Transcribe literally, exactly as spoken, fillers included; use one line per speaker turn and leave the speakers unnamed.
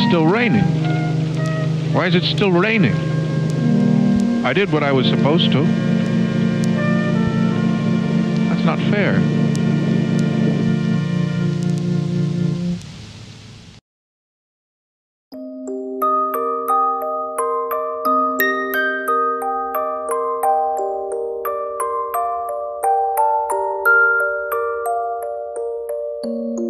still raining? Why is it still raining? I did what I was supposed to. That's not fair.
Thank you.